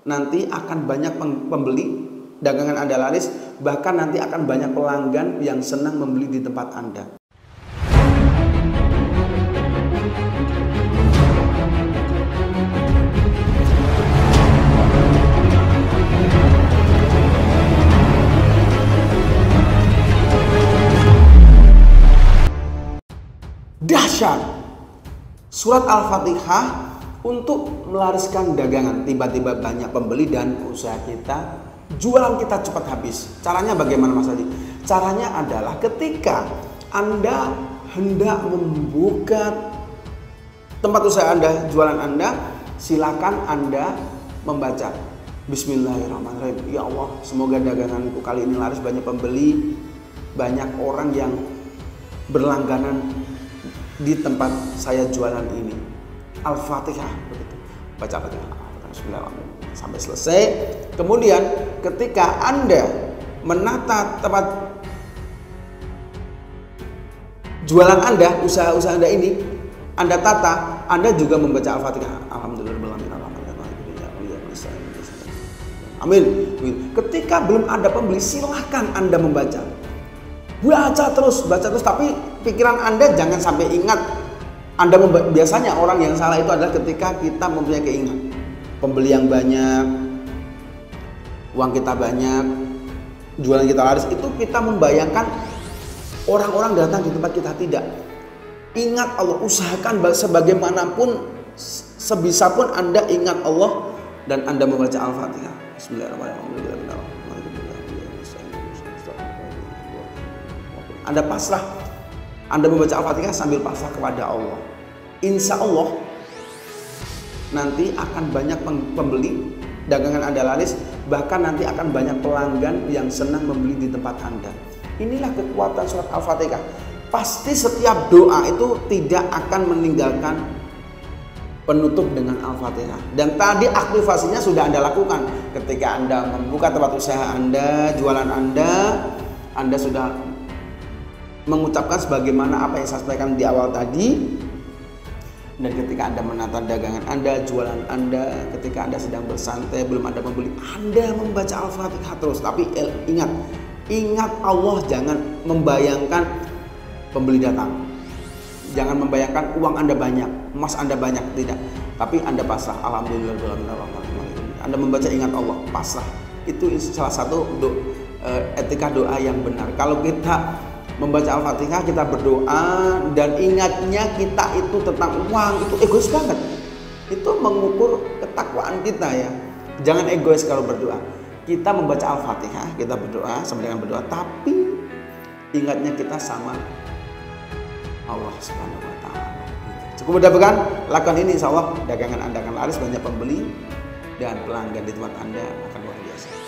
nanti akan banyak pembeli, dagangan Anda laris, bahkan nanti akan banyak pelanggan yang senang membeli di tempat Anda. Dahsyat! Surat Al-Fatihah untuk melariskan dagangan. Tiba-tiba banyak pembeli dan usaha kita, jualan kita cepat habis. Caranya bagaimana Mas Adi? Caranya adalah ketika Anda hendak membuka tempat usaha Anda, jualan Anda, silakan Anda membaca Bismillahirrahmanirrahim. Ya Allah, semoga daganganku kali ini laris, banyak pembeli, banyak orang yang berlangganan di tempat saya jualan ini. Al-Fatihah begitu. Baca Bismillahirrahmanirrahim sampai selesai. Kemudian ketika Anda menata tempat jualan Anda, usaha-usaha Anda ini, Anda tata, Anda juga membaca Al-Fatihah. Amin. Ketika belum ada pembeli, silahkan Anda membaca. Baca terus, tapi pikiran Anda jangan sampai ingat. Biasanya orang yang salah itu adalah ketika kita mempunyai keinginan pembeli yang banyak, uang kita banyak, jualan kita laris, itu kita membayangkan orang-orang datang di tempat kita. Tidak. Ingat Allah, usahakan sebagaimanapun, sebisa pun Anda ingat Allah dan Anda membaca Al-Fatihah. Bismillahirrahmanirrahim. Anda pasrah, Anda membaca Al-Fatihah sambil pasrah kepada Allah. Insya Allah nanti akan banyak pembeli, dagangan Anda laris, bahkan nanti akan banyak pelanggan yang senang membeli di tempat Anda. Inilah kekuatan surat Al-Fatihah. Pasti setiap doa itu tidak akan meninggalkan penutup dengan Al-Fatihah. Dan tadi aktivasinya sudah Anda lakukan. Ketika Anda membuka tempat usaha Anda, jualan Anda sudah mengucapkan sebagaimana apa yang saya sampaikan di awal tadi. Dan ketika Anda menata dagangan Anda, jualan Anda, ketika Anda sedang bersantai, belum ada pembeli, Anda membaca Al-Fatihah terus. Tapi ingat Allah, jangan membayangkan pembeli datang. Jangan membayangkan uang Anda banyak, emas Anda banyak, tidak. Tapi Anda pasrah, alhamdulillah. Anda membaca ingat Allah, pasrah. Itu salah satu etika doa yang benar. Kalau kita membaca Al-Fatihah, kita berdoa dan ingatnya kita itu tentang uang, itu egois banget. Itu mengukur ketakwaan kita ya. Jangan egois kalau berdoa. Kita membaca Al-Fatihah, kita berdoa sama dengan berdoa, tapi ingatnya kita sama Allah Subhanahu wa taala. Cukup mudah bukan? Lakukan ini, insya Allah dagangan Anda akan laris, banyak pembeli dan pelanggan di tempat Anda akan luar biasa.